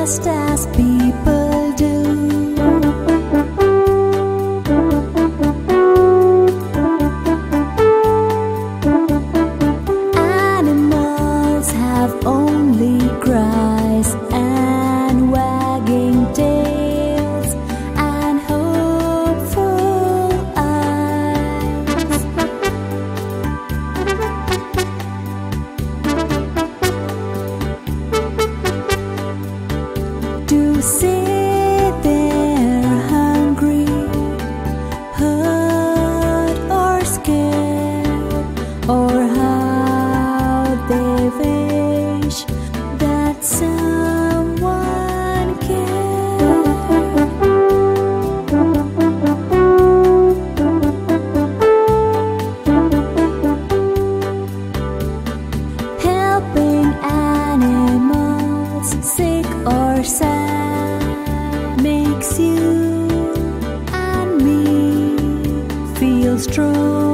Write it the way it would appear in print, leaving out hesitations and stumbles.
just as people do. Animals have only cries and wagging tails and hopeful eyes. To sit there hungry, hurt or scared, or how they wish that someone cared. Helping animals, sick or sad, makes you and me feel strong.